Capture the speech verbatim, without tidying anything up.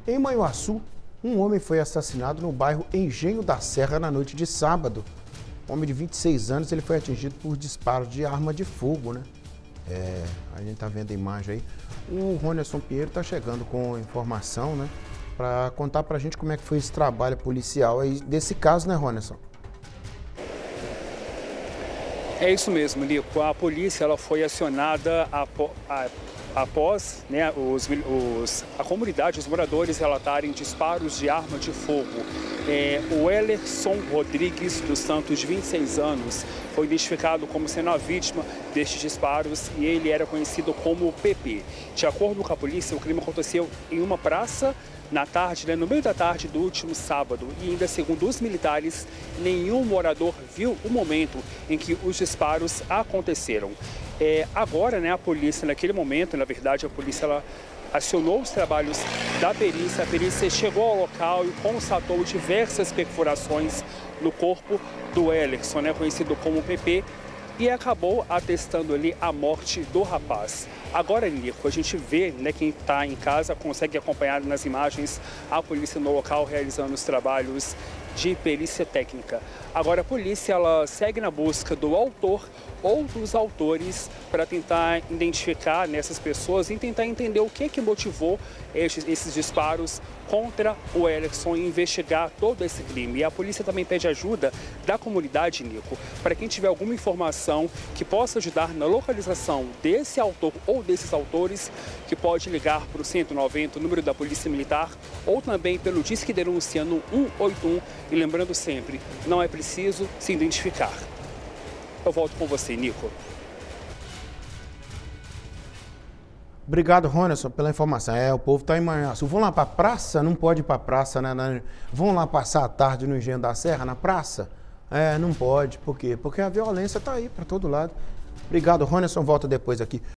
Em Manhuaçu, um homem foi assassinado no bairro Engenho da Serra na noite de sábado. Um homem de vinte e seis anos, ele foi atingido por disparos de arma de fogo, né? É, a gente tá vendo a imagem aí. O Ronerson Pinheiro tá chegando com informação, né? Para contar pra gente como é que foi esse trabalho policial aí desse caso, né, Ronerson? É isso mesmo, Nico. A polícia ela foi acionada apo, a, após né, os, os, a comunidade, os moradores relatarem disparos de arma de fogo. É, o Ellerson Rodrigues dos Santos, de vinte e seis anos, foi identificado como sendo a vítima destes disparos e ele era conhecido como P P. De acordo com a polícia, o crime aconteceu em uma praça na tarde, né, no meio da tarde do último sábado, e ainda segundo os militares, nenhum morador viu o momento em que os disparos aconteceram. É, agora, né, a polícia, naquele momento, na verdade, a polícia ela acionou os trabalhos da perícia, a perícia chegou ao local e constatou diversas perfurações no corpo do Ellerson, né, conhecido como P P, e acabou atestando ali a morte do rapaz. Agora, Nico, a gente vê, né, quem está em casa consegue acompanhar nas imagens a polícia no local realizando os trabalhos de perícia técnica. Agora, a polícia ela segue na busca do autor ou dos autores para tentar identificar nessas pessoas e tentar entender o que que motivou esses, esses disparos contra o Ellerson e investigar todo esse crime. E a polícia também pede ajuda da comunidade, Nico, para quem tiver alguma informação que possa ajudar na localização desse autor ou desses autores, que pode ligar para o cento e noventa, o número da Polícia Militar, ou também pelo Disque Denúncia no um oito um. E lembrando sempre, não é preciso se identificar. Eu volto com você, Nico. Obrigado, Ronerson, pela informação. É, o povo está em Manhuaçu. Vão lá para a praça? Não pode ir para a praça, né? Vão lá passar a tarde no Engenho da Serra, na praça? É, não pode. Por quê? Porque a violência está aí para todo lado. Obrigado, Ronerson. Volta depois aqui.